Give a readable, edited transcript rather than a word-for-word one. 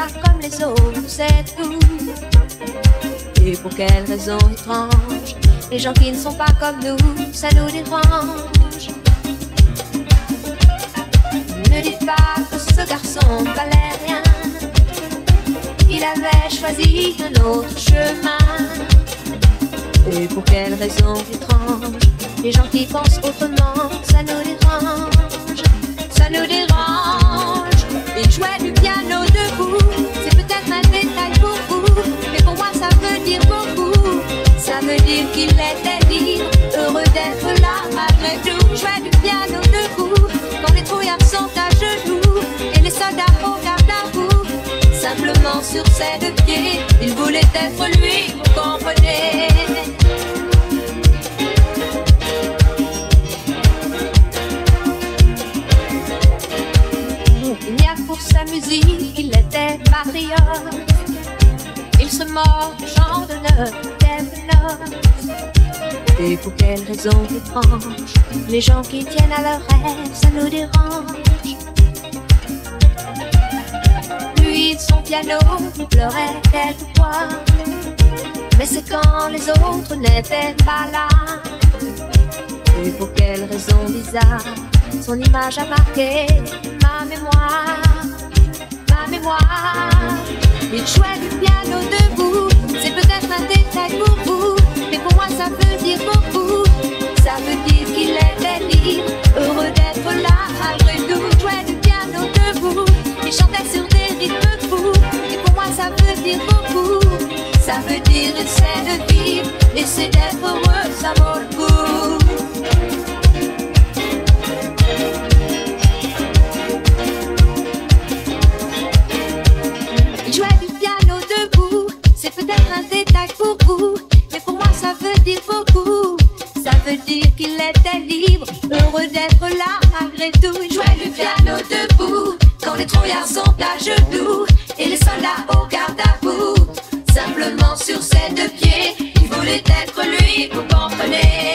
pas comme les autres, c'est tout. Et pour quelle raison étrange, les gens qui ne sont pas comme nous, ça nous dérange. Ne dites pas que ce garçon valait rien, il avait choisi un autre chemin. Et pour quelle raison étrange, les gens qui pensent autrement, ça nous dérange, ça nous dérange. Il jouait du piano debout, c'est peut-être un détail pour vous, mais pour moi ça veut dire beaucoup. Ça veut dire qu'il était libre, heureux d'être là malgré tout. Il jouait du piano debout, quand les trouillards sont à genoux et les soldats au garde à vous. Simplement sur ses deux pieds, il voulait être lui, vous comprenez. Il n'y a pour sa musique, il était patriote. Il se mord du chant d'honneur des notes. Et pour quelle raison étrange, les gens qui tiennent à leurs rêves, ça nous dérange. Lui, son piano, il pleurait quelquefois, mais c'est quand les autres n'étaient pas là. Et pour quelle raison bizarre, son image a marqué ma mémoire, ma mémoire. Il jouait du piano debout, c'est peut-être un détail pour vous, mais pour moi ça veut dire beaucoup. Ça veut dire qu'il était libre, heureux d'être là malgré tout. Il jouait du piano debout, il chantait sur des rythmes fous, et pour moi ça veut dire beaucoup. Ça veut dire essaie de vivre, essaie d'être heureux, ça vaut le coup. Il jouait du piano debout, c'est peut-être un détail pour vous, mais pour moi ça veut dire beaucoup. Ça veut dire qu'il était libre, heureux d'être là malgré tout. Il jouait du piano debout, quand les trouillards sont à genoux et les soldats au garde à vous. Simplement sur ses deux pieds, il voulait être lui, vous comprenez.